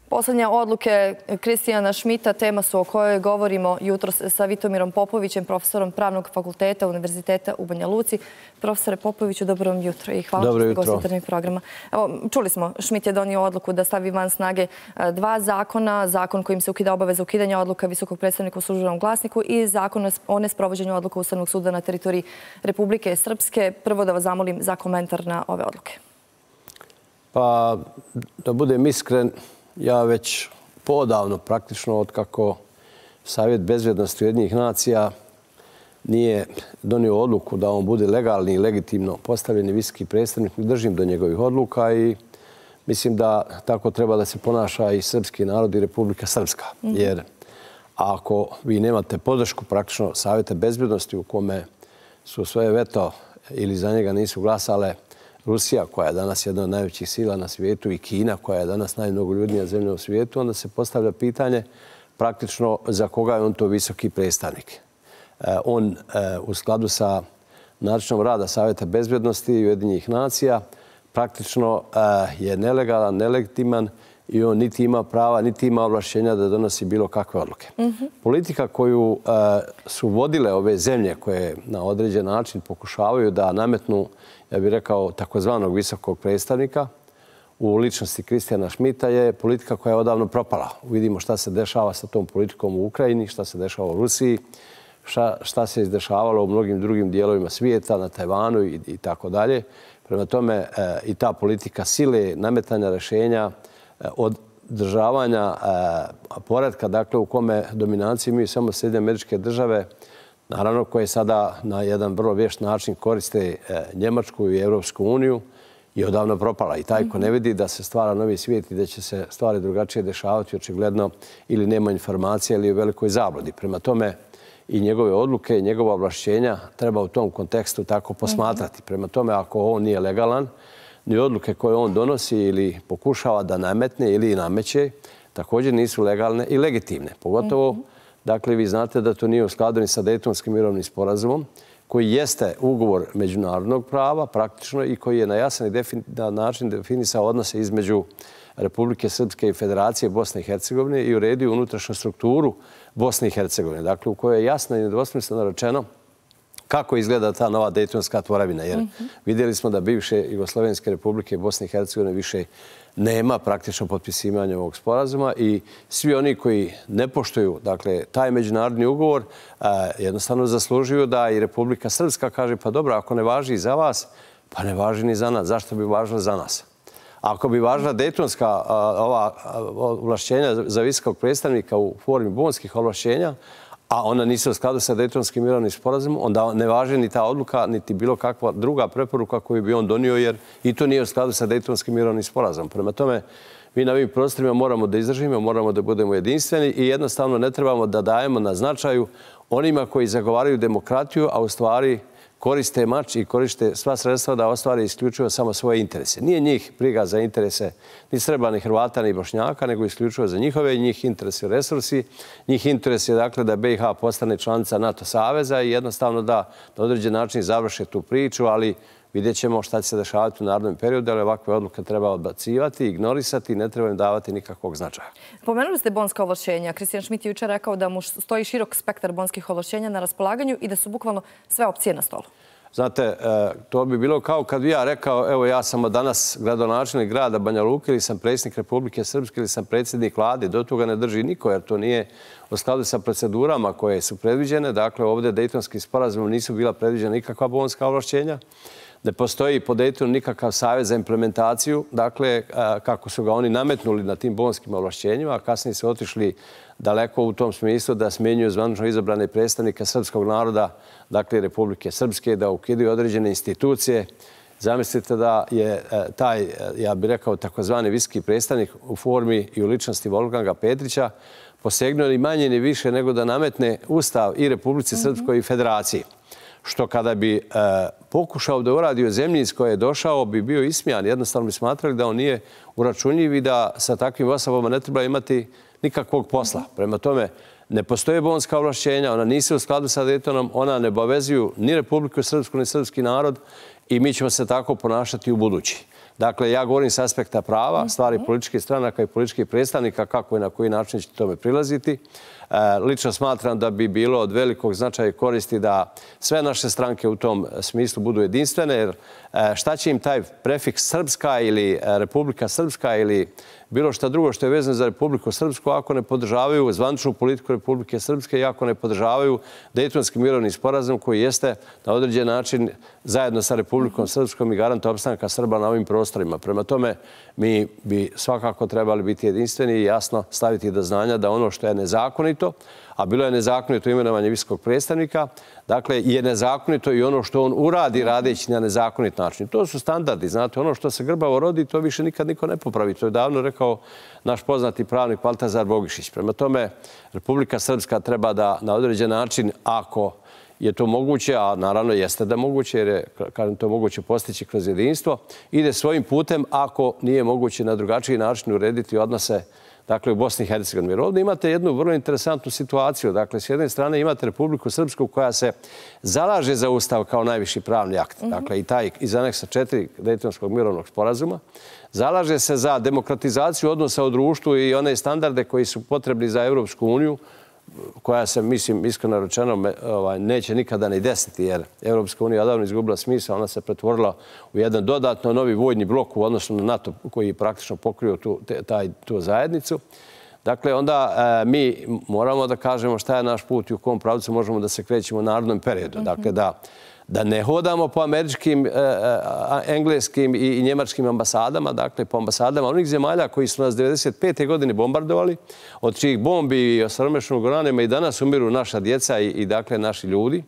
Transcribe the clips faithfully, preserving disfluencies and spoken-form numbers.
Poslednje odluke Kristijana Šmita, tema su o kojoj govorimo jutros sa Vitomirom Popovićem, profesorom Pravnog fakulteta Univerziteta u Banja Luci. Profesore Popoviću, dobro vam jutro i hvala što ste gost jutarnjeg programa. Evo, čuli smo, Šmit je donio odluku da stavi van snage dva zakona, zakon kojim se ukida obaveza ukidanja odluka visokog predstavnika u Službenom glasniku i zakon o nesprovođenju odluka Ustavnog suda na teritoriji Republike Srpske. Prvo da vas zamolim za komentar na ove odluke. Pa, da budem iskren, ja već poodavno, praktično od kako Savjet bezbednosti Ujedinjenih nacija nije donio odluku da on bude legalni i legitimno postavljeni visoki predstavnik, držim do njegovih odluka i mislim da tako treba da se ponaša i srpski narod i Republika Srpska. Jer ako vi nemate podršku praktično Savjeta bezbednosti u kome su svoje veto ili za njega nisu glasale Rusija, koja je danas jedna od najvećih sila na svijetu, i Kina, koja je danas najmnogoljudnija zemlja u svijetu, onda se postavlja pitanje praktično za koga je on to visoki predstavnik. On u skladu sa načinom rada Savjeta bezbednosti i Ujedinjenih nacija praktično je nelegalan, nelegitiman i on niti ima prava, niti ima ovlašćenja da donosi bilo kakve odluke. Politika koju su vodile ove zemlje koje na određen način pokušavaju da nametnu, ja bih rekao, takozvanog visokog predstavnika u ličnosti Kristijana Šmita je politika koja je odavno propala. Vidimo šta se dešava sa tom politikom u Ukrajini, šta se dešava u Rusiji, šta se izdešavalo u mnogim drugim dijelovima svijeta, na Tajvanu i tako dalje. Prema tome i ta politika sile, nametanja rješenja, održavanja poretka, dakle u kome dominaciju imaju samo Sjedinjene Američke Države, naravno koje sada na jedan vrlo vješt način koriste Njemačku i Europsku uniju, je odavno propala. I taj ko ne vidi da se stvara novi svijet i da će se stvari drugačije dešavati, očigledno ili nema informacija ili je u velikoj zabludi. Prema tome i njegove odluke i njegova ovlašćenja treba u tom kontekstu tako posmatrati. Prema tome, ako on nije legalan, ni odluke koje on donosi ili pokušava da nametne ili nameće, također nisu legalne i legitimne. Pogotovo, dakle, vi znate da to nije u skladu ni sa Dejtonskim mirovnim sporazumom, koji jeste ugovor međunarodnog prava, praktično, i koji je na jasan i način definisao odnose između Republike Srpske i Federacije Bosne i Hercegovine i uredio unutrašnju strukturu Bosne i Hercegovine. Dakle, u kojoj je jasno i nedvosmisleno rečeno kako izgleda ta nova Dejtonska tvorevina. Jer vidjeli smo da bivše Jugoslovenske republike Bosne i Hercegovine više nema praktično potpisivanja ovog sporazuma i svi oni koji ne poštuju, dakle, taj međunarodni ugovor jednostavno zaslužuju da i Republika Srpska kaže pa dobro, ako ne važi za vas, pa ne važi ni za nas. Zašto bi važila za nas? Ako bi važila Dejtonska ova ovlašćenja za visokog predstavnika u formi bonskih ovlašćenja, a ona nisu u skladu sa Dejtonskim mirovnim sporazumom, onda ne važi ni ta odluka, niti bilo kakva druga preporuka koju bi on donio, jer i to nije u skladu sa Dejtonskim mirovnim sporazumom. Prema tome, mi na ovim prostorima moramo da izdržimo, moramo da budemo jedinstveni i jednostavno ne trebamo da dajemo na značaju onima koji zagovaraju demokratiju, a u stvari koriste mač i koriste sva sredstva da ostvari isključivo samo svoje interese. Nije njih briga za interese ni Srba, ni Hrvata, ni Bošnjaka, nego isključivo za njihove, njih interese resursi, njih interese dakle da B i H postane članica NATO saveza i jednostavno da na određen način završe tu priču, ali vidjet ćemo šta će se dešavati u narednom periodu, ali ovakve odluke treba odbacivati, ignorisati i ne treba im davati nikakvog značaja. Pomenuli ste bonska ovlašćenja. Kristijan Šmit je jučer rekao da mu stoji širok spektar bonskih ovlašćenja na raspolaganju i da su bukvalno sve opcije na stolu. Znate, to bi bilo kao kad bi ja rekao, evo ja sam danas gradonačelnik grada Banja Luke ili sam predsjednik Republike Srpske ili sam predsjednik vlade. Do toga ne drži niko jer to nije u skladu sa procedurama koje su predviđene. Dakle, ovdje Dejtonskim sporazumom nisu bila predviđena nikakva bonska ovlašćenja. Ne postoji po Dejtonu nikakav savjet za implementaciju, dakle, kako su ga oni nametnuli na tim bonskim ovlašćenjima, a kasnije su otišli daleko u tom smislu da smjenjuju zvanično izabrane predstavnike srpskog naroda, dakle Republike Srpske, da ukidaju određene institucije. Zamislite da je taj, ja bih rekao, takozvani visoki predstavnik u formi i u ličnosti Wolfganga Petrića posegnuo ni manje ni više nego da nametne ustav i Republici Srpskoj i Federaciji. Što kada bi pokušao da uradi o zemlji iz koje je došao, bi bio ismijan. Jednostavno bi smatrali da on nije uračunljiv i da sa takvim osobama ne treba imati nikakvog posla. Prema tome, ne postoje bonska ovlašćenja, ona nisu u skladu sa Dejtonom, ona ne obavezuju ni Republiku Srpsku, ni srpski narod i mi ćemo se tako ponašati u budući. Dakle, ja govorim s aspekta prava, stvari političkih stranaka i političkih predstavnika, kako i na koji način će tome prilaziti. Lično smatram da bi bilo od velikog značaja i koristi da sve naše stranke u tom smislu budu jedinstvene, jer šta će im taj prefiks Srpska ili Republika Srpska ili bilo šta drugo što je vezano za Republiku Srpsku ako ne podržavaju zvaničnu politiku Republike Srpske i ako ne podržavaju Dejtonski mirovni sporazum koji jeste na određen način zajedno sa Republikom Srpskom i garant opstanka Srba na ovim prostorima. Prema tome, mi bi svakako trebali biti jedinstveni i jasno staviti do znanja da ono što je nezakonito, a bilo je nezakonito imenovanje visokog predstavnika, dakle, je nezakonito i ono što on uradi radeći na nezakonit način. To su standardi, znate, ono što se grbavo rodi, to više nikad niko ne popravi. To je davno rekao naš poznati pravnik Valtazar Bogišić. Prema tome, Republika Srpska treba da na određen način, ako je to moguće, a naravno jeste da moguće, jer je, kažem, to moguće postići kroz jedinstvo, ide svojim putem ako nije moguće na drugačiji način urediti odnose, dakle, u Bosni i Hercegovini. Jer ovdje imate jednu vrlo interesantnu situaciju. Dakle, s jedne strane imate Republiku Srpsku koja se zalaže za Ustav kao najviši pravni akt. Dakle, i taj iz aneksa četiri Dejtonskog mirovnog sporazuma. Zalaže se za demokratizaciju odnosa u društvu i one standarde koji su potrebni za Evropsku uniju, koja se, mislim, iskreno rečeno, neće nikada ni desiti, jer Evropska unija odavno izgubila smisla, ona se pretvorila u jedan dodatno novi vojni blok u odnosu na NATO koji praktično pokrio tu zajednicu. Dakle, onda mi moramo da kažemo šta je naš put i u kom pravcu možemo da se krećemo u narodnom periodu. Dakle, da ne hodamo po američkim, engleskim i njemačkim ambasadama, dakle, po ambasadama onih zemalja koji su nas devedeset pete godine bombardovali, od čijih bombi i osiromašenog uranijuma i danas umiru naša djeca i, dakle, naši ljudi.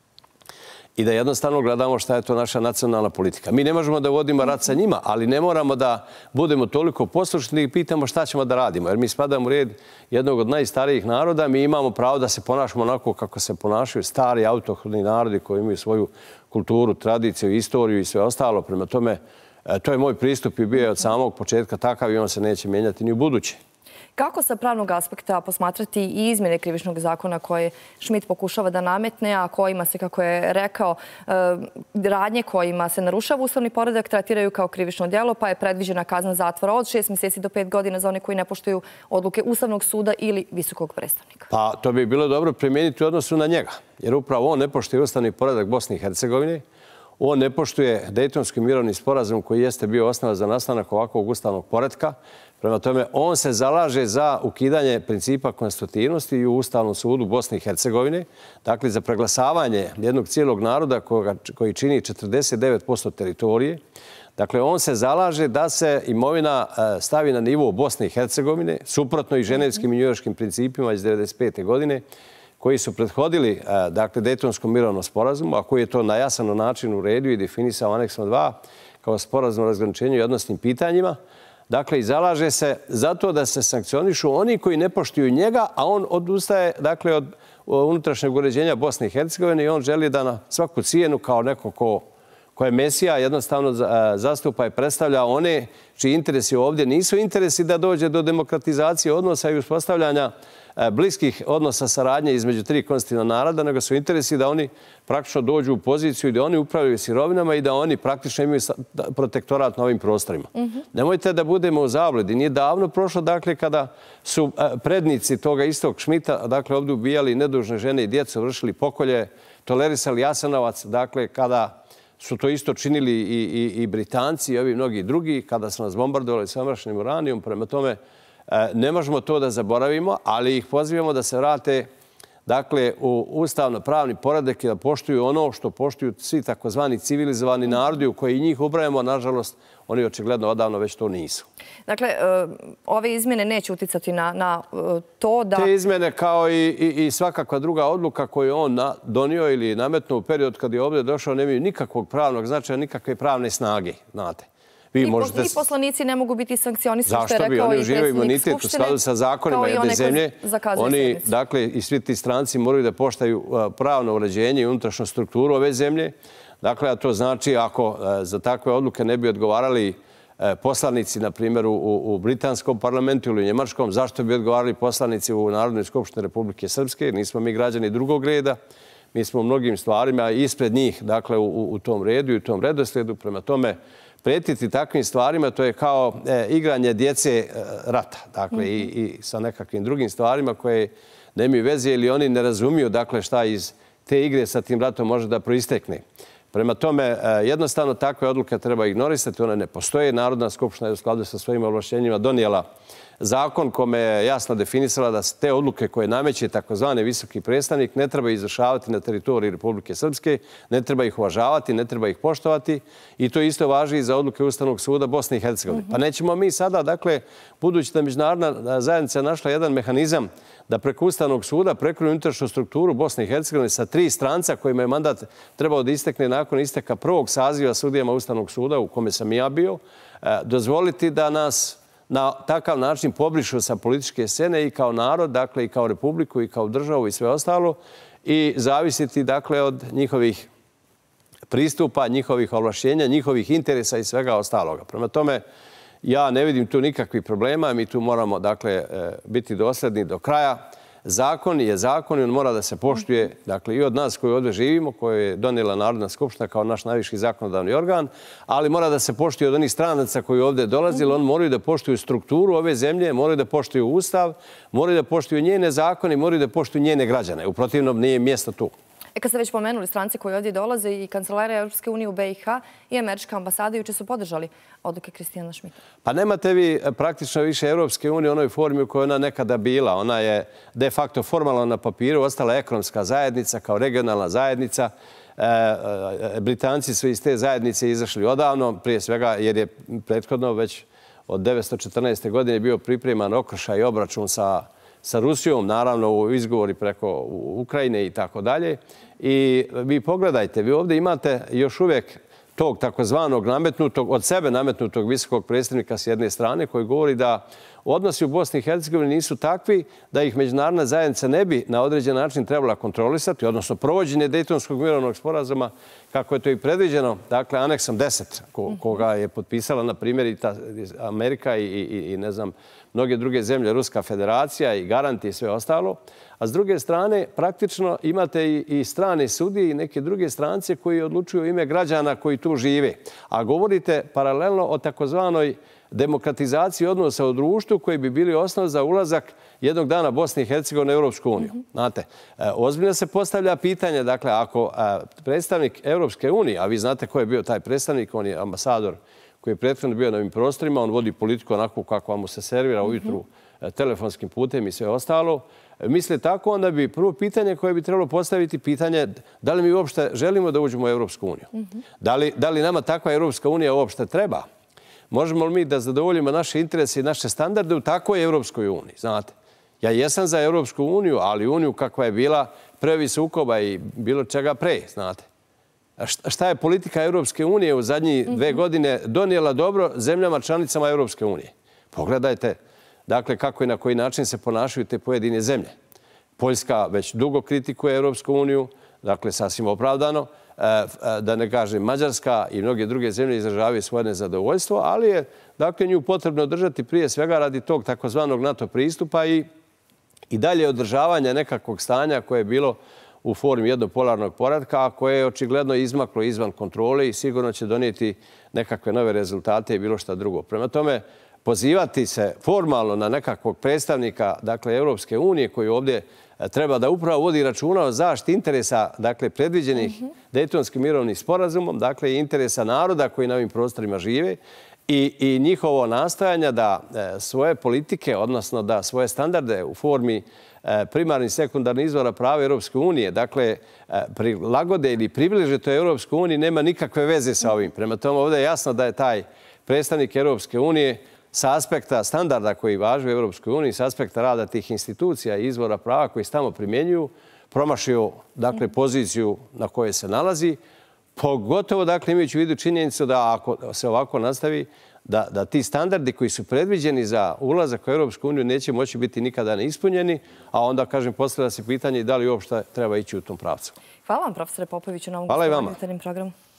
I da jednostavno gledamo šta je to naša nacionalna politika. Mi ne možemo da vodimo rat sa njima, ali ne moramo da budemo toliko poslušni i pitamo šta ćemo da radimo. Jer mi spadamo u red jednog od najstarijih naroda, mi imamo pravo da se ponašamo onako kako se ponašaju stari autohtoni narodi koji imaju svoju kulturu, tradiciju, istoriju i sve ostalo. Prema tome, to je moj pristup i bio je od samog početka takav i on se neće mijenjati ni u buduće. Kako sa pravnog aspekta posmatrati i izmjene krivičnog zakona koje Schmidt pokušava da nametne, a kojima se, kako je rekao, radnje kojima se narušava ustavni poredak tretiraju kao krivično djelo, pa je predviđena kazna zatvora od šest mjeseci do pet godina za one koji ne poštuju odluke Ustavnog suda ili visokog predstavnika? Pa to bi bilo dobro primijeniti u odnosu na njega, jer upravo on ne poštuje ustavni poredak Bosne i Hercegovine, on ne poštuje Dejtonski mirovni sporazum koji jeste bio osnova za nastanak ovakvog ustavnog poretka. Prema tome, on se zalaže za ukidanje principa konstitutivnosti i u Ustavnom sudu Bosne i Hercegovine, dakle za preglasavanje jednog cijelog naroda koji čini četrdeset devet posto teritorije. Dakle, on se zalaže da se imovina stavi na nivo Bosne i Hercegovine, suprotno i ženevskim i njujorškim principima iz devedeset pete godine, koji su prethodili, dakle, Dejtonskom mirovnom sporazumu, a koji je to na jasan način uredio i definisao aneksom dva kao sporazum o razgraničenju i odnosnim pitanjima. Dakle, i zalaže se zato da se sankcionišu oni koji ne poštuju njega, a on odustaje, dakle, od unutrašnjeg uređenja Bosne i Hercegovine i on želi da na svaku cijenu kao neko ko, ko je Mesija jednostavno zastupa i predstavlja one čiji interesi ovdje nisu interesi da dođe do demokratizacije odnosa i uspostavljanja bliskih odnosa saradnje između tri konstitutivna naroda, nego su interesi da oni praktično dođu u poziciju i da oni upravljaju sirovinama i da oni praktično imaju protektorat na ovim prostorima. Nemojte da budemo u zabludi. Nije davno prošlo, dakle, kada su prednici toga istog Schmidta, dakle, ovdje ubijali nedužne žene i djecu, vršili pokolje, tolerisali Jasenovac, dakle, kada su to isto činili i, i, i Britanci i ovi mnogi drugi, kada su nas bombardovali sa omrašenim uranijom. Prema tome, ne možemo to da zaboravimo, ali ih pozivamo da se vrate, dakle, u ustavno-pravni poredak i da poštuju ono što poštuju svi takozvani civilizovani narodi u koji njih ubrajamo, nažalost, oni očigledno odavno već to nisu. Dakle, ove izmjene neće uticati na, na to da... Te izmjene kao i, i, i svakakva druga odluka koju on na, donio ili nametnuo u period kad je ovdje došao nemaju nikakvog pravnog značaja, nikakve pravne snage, znate. I poslanici ne mogu biti sankcionisani, što je rekao i predsjednik Skupštine. Zašto bi? Oni uživaju imunitet u skladu sa zakonima jedne zemlje. Oni, dakle, i svi ti stranci moraju da poštaju pravno uređenje i unutrašnju strukturu ove zemlje. Dakle, a to znači ako za takve odluke ne bi odgovarali poslanici, na primjer, u britanskom parlamentu ili u njemačkom, zašto bi odgovarali poslanici u Narodnoj skupštini Republike Srpske? Nismo mi građani drugog reda. Mi smo u mnogim stvarima ispred njih, dakle, u tom redu i u tom redoslijedu. Prema tome, pretiti takvim stvarima, to je kao igranje djece rata. Dakle, i sa nekakvim drugim stvarima koje nemaju veze ili oni ne razumiju dakle šta iz te igre sa tim ratom može da proistekne. Prema tome, jednostavno takve odluke treba ignorisati, one ne postoje. Narodna skupština je u skladu sa svojim ovlašćenjima donijela zakon kome je jasno definisala da se te odluke koje nameće takozvani visoki predstavnik ne treba izvršavati na teritoriji Republike Srpske, ne treba ih uvažavati, ne treba ih poštovati i to isto važi i za odluke Ustavnog suda Bosne i Hercegovine. Pa nećemo mi sada, dakle, budući da međunarodna zajednica našla jedan mehanizam da preko Ustavnog suda prekroji unutrašnju strukturu Bosne i Hercegovine sa tri stranca kojima je mandat trebao da istekne nakon isteka prvog saziva sudijama Ustavnog suda u kome sam i ja bio, dozvoliti da nas na takav način pobrišu sa političke scene i kao narod, dakle i kao republiku i kao državu i sve ostalo i zavisiti dakle od njihovih pristupa, njihovih ovlašćenja, njihovih interesa i svega ostaloga. Prema tome, ja ne vidim tu nikakvih problema, mi tu moramo dakle biti dosledni do kraja. Zakon je zakon i on mora da se poštuje dakle, i od nas koji ovdje živimo, koje je donijela Narodna skupština kao naš najviši zakonodavni organ, ali mora da se poštuje od onih stranaca koji ovdje dolazili. Oni moraju da poštuju strukturu ove zemlje, moraju da poštuju Ustav, moraju da poštuju njene zakone, moraju da poštuju njene građane. U protivnom nije mjesto tu. E kad ste već pomenuli stranci koji ovdje dolaze i kancelarija Europske unije u B i H i američka ambasada juče su podržali odluke Kristijana Šmita. Pa nemate vi praktično više Europske unije u onoj formi u kojoj ona nekada bila. Ona je de facto formalno na papiru ostala ekonomska zajednica kao regionalna zajednica. Britanci su iz te zajednice izašli odavno, prije svega jer je prethodno već od devetsto četrnaeste. godine bio pripreman okršaj i obračun sa sa Rusijom, naravno u izgovori preko Ukrajine i tako dalje. I vi pogledajte, vi ovdje imate još uvijek tog takozvanog nametnutog, od sebe nametnutog visokog predstavnika s jedne strane koji govori da odnosi u Bosni i Hercegovini nisu takvi da ih međunarodna zajednica ne bi na određen način trebala kontrolisati, odnosno provođenje Dejtonskog mirovnog sporazuma, kako je to i predviđeno, dakle, aneksom deset, koga je potpisala, na primjer, i Amerika i, ne znam, mnoge druge zemlje, Ruska federacija i garanti i sve ostalo. A s druge strane, praktično imate i strane sudije i neke druge strance koji odlučuju u ime građana koji tu žive. A govorite paralelno o takozvanoj demokratizaciji odnosa u društvu koji bi bili osnov za ulazak jednog dana Bosne i Hercegovine u Europsku uniju. Znate, ozbiljno se postavlja pitanje, dakle, ako predstavnik Europske unije, a vi znate ko je bio taj predstavnik, on je ambasador koji je prethodno bio na ovim prostorima, on vodi politiku onako kako mu se servira ujutru telefonskim putem i sve ostalo. Misle tako, onda bi prvo pitanje koje bi trebalo postaviti pitanje da li mi uopšte želimo da uđemo u Europsku uniju. Da li nama takva Europska unija uopšte treba? Možemo li mi da zadovoljimo naše interese i naše standarde u takvoj Europskoj uniji? Znate, ja jesam za Europsku uniju, ali uniju kakva je bila previ sukoba i bilo čega pre, znate. Šta je politika Europske unije u zadnjih dve godine donijela dobro zemljama članicama Europske unije? Pogledajte, dakle, kako i na koji način se ponašaju te pojedine zemlje. Poljska već dugo kritikuje Europsku uniju, dakle, sasvim opravdano. Da ne kažem, Mađarska i mnoge druge zemlje izražavaju svoje nezadovoljstvo, ali je, dakle, nju potrebno držati prije svega radi tog takozvanog NATO pristupa i dalje održavanja nekakvog stanja koje je bilo u formi jednopolarnog poretka, a koje je očigledno izmaklo izvan kontrole i sigurno će donijeti nekakve nove rezultate i bilo šta drugo. Prema tome, pozivati se formalno na nekakvog predstavnika, dakle, Europske unije koji ovdje treba da upravo vodi računa o zaštiti interesa, dakle, predviđenih Dejtonskim mirovnim sporazumom, dakle, interesa naroda koji na ovim prostorima žive i njihovo nastojanja da svoje politike, odnosno da svoje standarde u formi primarnih i sekundarnih izvora prava Europske unije, dakle, prilagode ili približe to Europskoj uniji, nema nikakve veze sa ovim. Prema tome, ovdje je jasno da je taj predstavnik Europske unije sa aspekta standarda koji važi u Europskoj uniji, sa aspekta rada tih institucija i izvora prava koji se tamo primjenjuju, promašio, dakle, poziciju na kojoj se nalazi, pogotovo, dakle, imajući u vidu činjenicu da ako se ovako nastavi, da ti standardi koji su predviđeni za ulazak u Europsku uniju neće moći biti nikada neispunjeni, a onda, kažem, postavlja se pitanje da li uopšte treba ići u tom pravcu. Hvala vam, profesore Popoviću, na ovom detaljnom programu.